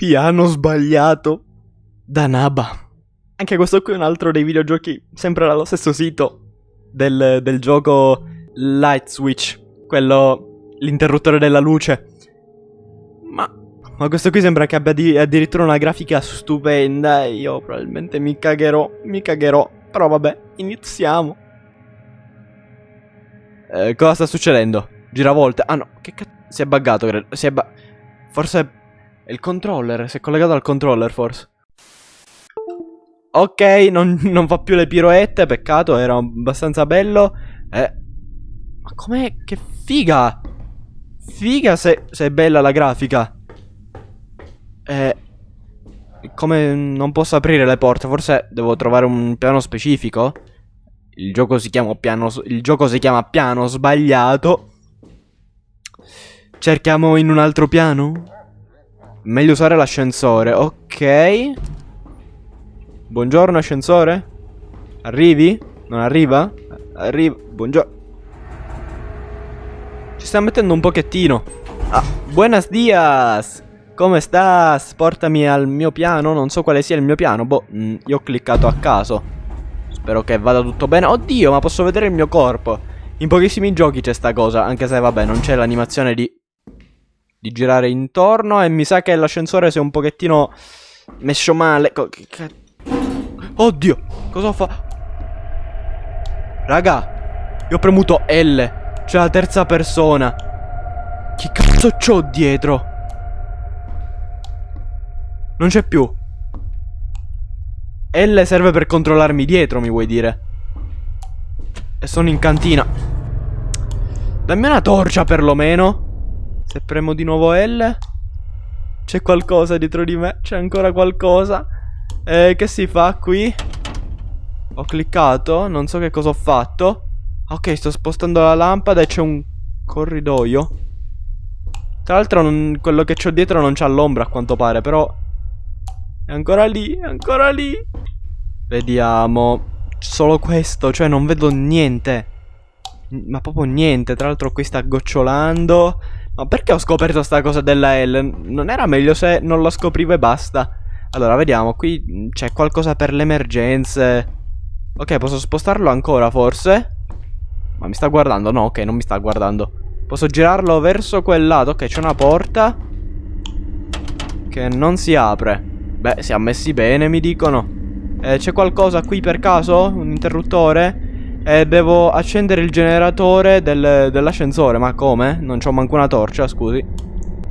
Piano sbagliato da Naba. Anche questo qui è un altro dei videogiochi, sempre dallo stesso sito del gioco Light Switch, quello, l'interruttore della luce. Ma questo qui sembra che abbia addirittura una grafica stupenda e io probabilmente mi cagherò. Però vabbè, iniziamo. Cosa sta succedendo? Giravolte. Ah no, che cazzo? Si è buggato, credo. Forse è il controller, si è collegato al controller forse. Ok, non fa più le piroette, peccato, era abbastanza bello. Ma com'è? Che figa! Figa se è bella la grafica. Come non posso aprire le porte? Forse devo trovare un piano specifico. Il gioco si chiama piano sbagliato. Cerchiamo in un altro piano. Meglio usare l'ascensore. Ok. Buongiorno ascensore. Arrivi? Non arriva? Arriva. Buongiorno. Ci sta mettendo un pochettino. Ah, buenos dias. Come stas? Portami al mio piano. Non so quale sia il mio piano. Boh, io ho cliccato a caso. Spero che vada tutto bene. Oddio, ma posso vedere il mio corpo. In pochissimi giochi c'è sta cosa. Anche se vabbè, non c'è l'animazione di girare intorno. E mi sa che l'ascensore si è un pochettino messo male. Oddio, cosa ho fatto? Raga, io ho premuto L. C'è la terza persona. Che cazzo c'ho dietro? Non c'è più. L serve per controllarmi dietro, mi vuoi dire? E sono in cantina. Dammi una torcia perlomeno. Se premo di nuovo L, c'è qualcosa dietro di me. C'è ancora qualcosa. Che si fa qui? Ho cliccato, non so che cosa ho fatto. Ok, sto spostando la lampada e c'è un corridoio. Tra l'altro quello che c'ho dietro non c'ha l'ombra a quanto pare, però è ancora lì, è ancora lì. Vediamo. Solo questo, cioè non vedo niente. Ma proprio niente. Tra l'altro qui sta gocciolando. Ma perché ho scoperto sta cosa della L? Non era meglio se non la scoprivo e basta? Allora, vediamo, qui c'è qualcosa per le emergenze. Ok, posso spostarlo ancora, forse? Ma mi sta guardando? No, ok, non mi sta guardando. Posso girarlo verso quel lato. Ok, c'è una porta che non si apre. Beh, siamo messi bene, mi dicono. C'è qualcosa qui per caso? Un interruttore? Devo accendere il generatore dell'ascensore. Ma come? Non c'ho manco una torcia, scusi.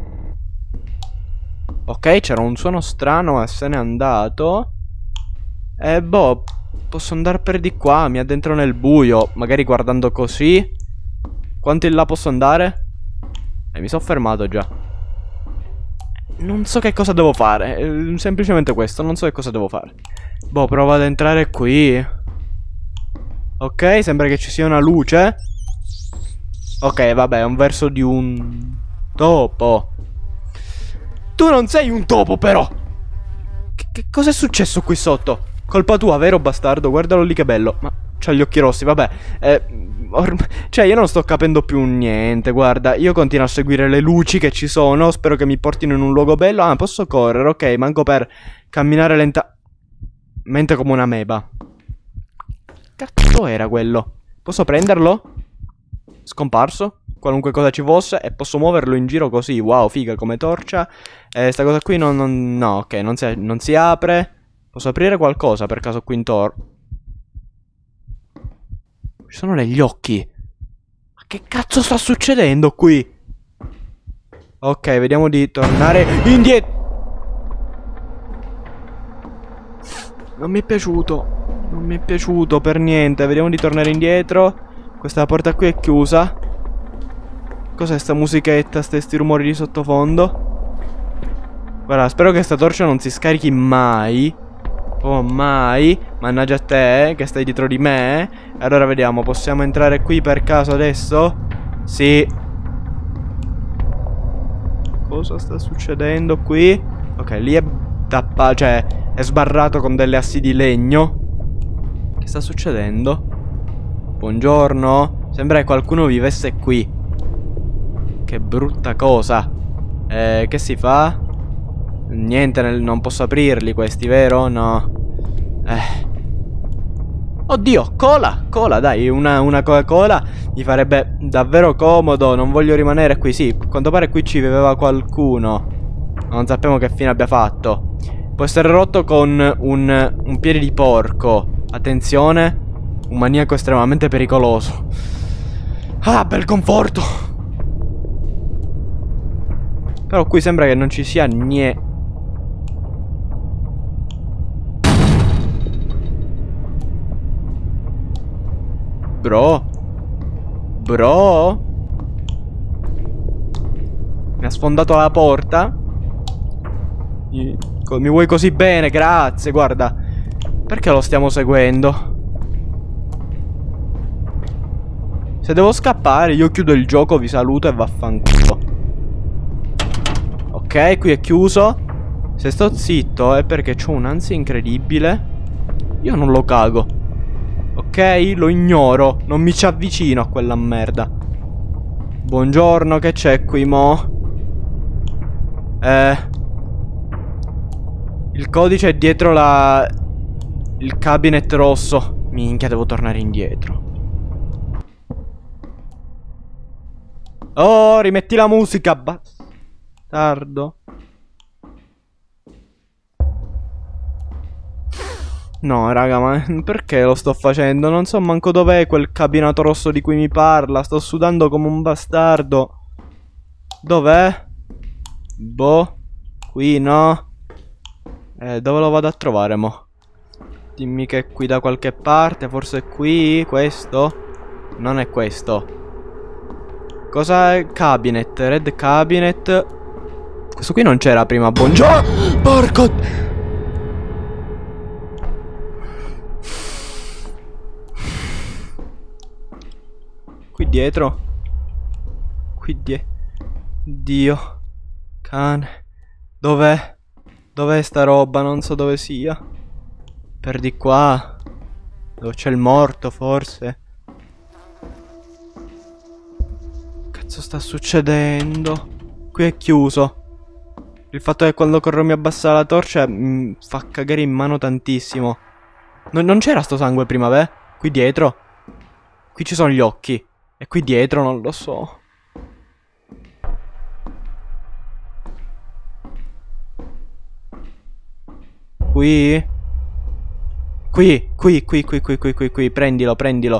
Ok, c'era un suono strano ma se n'è andato. Boh, posso andare per di qua, mi addentro nel buio. Magari guardando così. Quanto in là posso andare? Mi sono fermato già. Non so che cosa devo fare. Semplicemente questo, non so che cosa devo fare. Boh, provo ad entrare qui. Ok, sembra che ci sia una luce. Ok, vabbè, è un verso di un topo. Tu non sei un topo, però. Che cosa è successo qui sotto? Colpa tua, vero bastardo? Guardalo lì che bello. Ma c'ha gli occhi rossi, vabbè. Cioè, io non sto capendo più niente. Guarda, io continuo a seguire le luci che ci sono. Spero che mi portino in un luogo bello. Ah, posso correre, ok. Manco per camminare lentamente come una meba. Cazzo era quello? Posso prenderlo? Scomparso? Qualunque cosa ci fosse. E posso muoverlo in giro così. Wow, figa, come torcia. Sta cosa qui no, ok, non si apre. Posso aprire qualcosa per caso qui intorno? Ci sono degli occhi. Ma che cazzo sta succedendo qui? Ok, vediamo di tornare indietro. Non mi è piaciuto. Non mi è piaciuto per niente. Vediamo di tornare indietro. Questa porta qui è chiusa. Cos'è sta musichetta? Sti rumori di sottofondo? Guarda, spero che sta torcia non si scarichi mai. Oh, mai. Mannaggia a te, che stai dietro di me. Allora vediamo, possiamo entrare qui per caso adesso? Sì. Cosa sta succedendo qui? Ok, lì è tappato, cioè è sbarrato con delle assi di legno. Che sta succedendo? Buongiorno. Sembra che qualcuno vivesse qui. Che brutta cosa. Che si fa? Niente, non posso aprirli questi, vero? No. Oddio, cola! Cola, dai, una Coca-Cola mi farebbe davvero comodo. Non voglio rimanere qui. Sì, a quanto pare qui ci viveva qualcuno. Non sappiamo che fine abbia fatto. Può essere rotto con un piede di porco. Attenzione, un maniaco estremamente pericoloso. Ah, bel conforto. Però qui sembra che non ci sia niente. Bro. Mi ha sfondato la porta. Mi vuoi così bene, grazie, guarda. Perché lo stiamo seguendo? Se devo scappare io chiudo il gioco, vi saluto e vaffanculo. Ok, qui è chiuso. Se sto zitto è perché ho un'ansia incredibile. Io non lo cago. Ok, lo ignoro. Non mi ci avvicino a quella merda. Buongiorno, che c'è qui mo? Il codice è dietro il cabinet rosso. Minchia, devo tornare indietro. Oh, rimetti la musica, bastardo. No, raga, ma perché lo sto facendo? Non so manco dov'è quel cabinato rosso di cui mi parla. Sto sudando come un bastardo. Dov'è? Boh. Qui, no? Dove lo vado a trovare, mo? Dimmi che è qui da qualche parte. Forse è qui? Questo? Non è questo. Cosa è? Cabinet. Red cabinet. Questo qui non c'era prima. Buongiorno. Porco. Qui dietro. Dio. Cane. Dov'è? Dov'è sta roba? Non so dove sia. Per di qua. Dove c'è il morto, forse. Cazzo sta succedendo? Qui è chiuso. Il fatto che quando corro mi abbassa la torcia mi fa cagare in mano tantissimo. Non c'era sto sangue prima, beh? Qui dietro. Qui ci sono gli occhi. E qui dietro non lo so. Qui. Prendilo.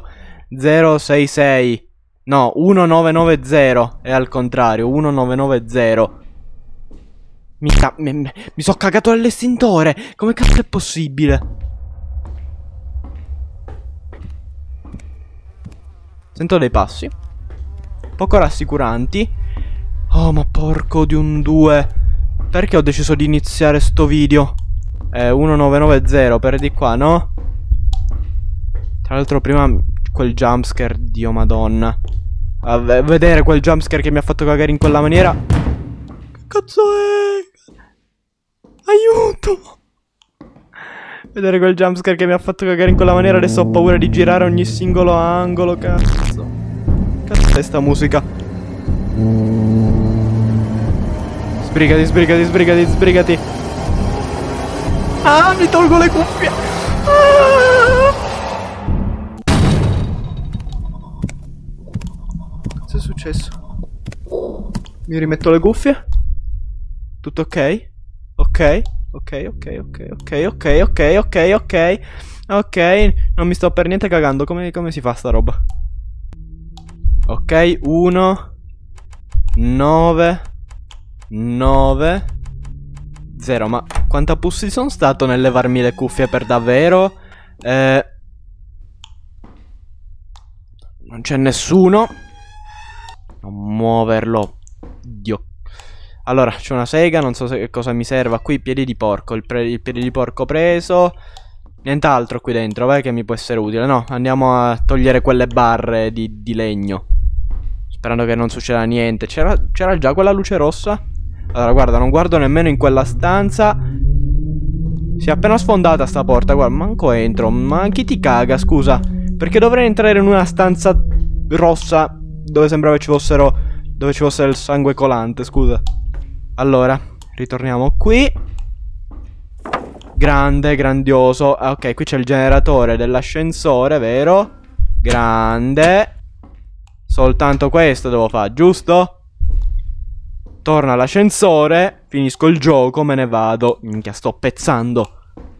066. No, 1990. È al contrario, 1990. Mi sono cagato all'estintore. Come cazzo è possibile? Sento dei passi poco rassicuranti. Oh, ma porco di un 2. Perché ho deciso di iniziare sto video? 1990 per di qua, no? Tra l'altro prima quel jumpscare, Dio madonna. A vedere quel jumpscare che mi ha fatto cagare in quella maniera. Che cazzo è? Aiuto! Vedere quel jumpscare che mi ha fatto cagare in quella maniera. Adesso ho paura di girare ogni singolo angolo. Cazzo. Cazzo è sta musica? Sbrigati. Ah, mi tolgo le cuffie. Cosa è successo? Mi rimetto le cuffie. Tutto ok? Ok, non mi sto per niente cagando. Come si fa sta roba? Ok, 1 9 9 0. Ma quanta pussi sono stato nel levarmi le cuffie per davvero? Non c'è nessuno. Non muoverlo. Dio. Allora, c'è una sega, non so che cosa mi serva. Qui piedi di porco, il piede di porco preso. Nient'altro qui dentro, vai, che mi può essere utile. No, andiamo a togliere quelle barre di legno. Sperando che non succeda niente. C'era già quella luce rossa? Allora, guarda, non guardo nemmeno in quella stanza. Si è appena sfondata sta porta, guarda, manco entro. Ma chi ti caga, scusa? Perché dovrei entrare in una stanza rossa dove sembrava ci fosse il sangue colante, scusa. Allora, ritorniamo qui. Grande, grandioso. Ok, qui c'è il generatore dell'ascensore, vero? Grande. Soltanto questo devo fare, giusto? Torno all'ascensore, finisco il gioco, me ne vado. Minchia, sto pezzando.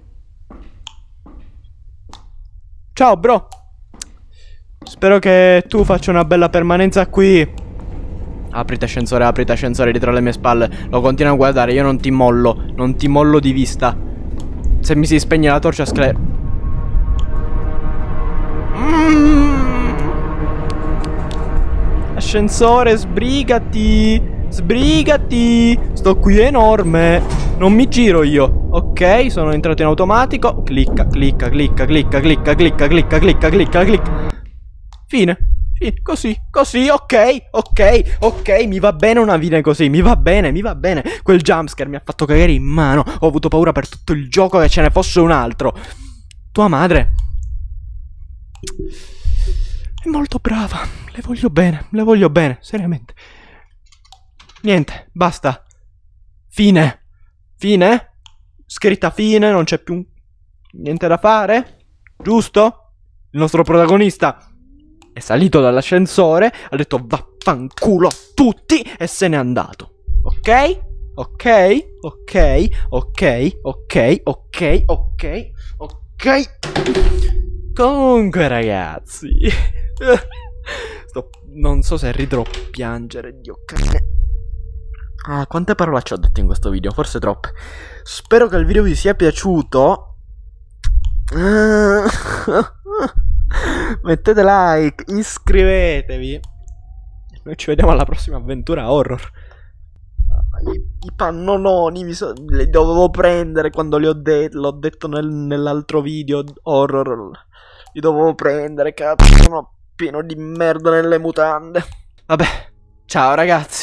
Ciao, bro. Spero che tu faccia una bella permanenza qui. Aprite ascensore dietro le mie spalle. Lo continuo a guardare, io non ti mollo. Non ti mollo di vista. Se mi si spegne la torcia Ascensore, sbrigati. Sbrigati. Sto qui enorme. Non mi giro io. Ok, sono entrato in automatico. Clicca, clicca, clicca, clicca, clicca, clicca, clicca, clicca, clicca, clicca. Fine. Così, così, ok, ok, ok, mi va bene una fine così, mi va bene, mi va bene. Quel jumpscare mi ha fatto cagare in mano. Ho avuto paura per tutto il gioco che ce ne fosse un altro. Tua madre è molto brava. Le voglio bene, seriamente. Niente, basta. Fine. Fine? Scritta fine, non c'è più niente da fare? Giusto? Il nostro protagonista è salito dall'ascensore, ha detto vaffanculo a tutti e se n'è andato. Ok? Ok? Ok? Ok? Ok? Ok? Ok? Ok? Comunque ragazzi, non so se ridere o piangere, Dio cane. Ah, quante parolacce ho detto in questo video, forse troppe. Spero che il video vi sia piaciuto. Mettete like, iscrivetevi. Noi ci vediamo alla prossima avventura horror. I pannoloni li dovevo prendere quando li ho detto. L'ho detto nell'altro video horror. Li dovevo prendere, cazzo. Sono pieno di merda nelle mutande. Vabbè, ciao ragazzi.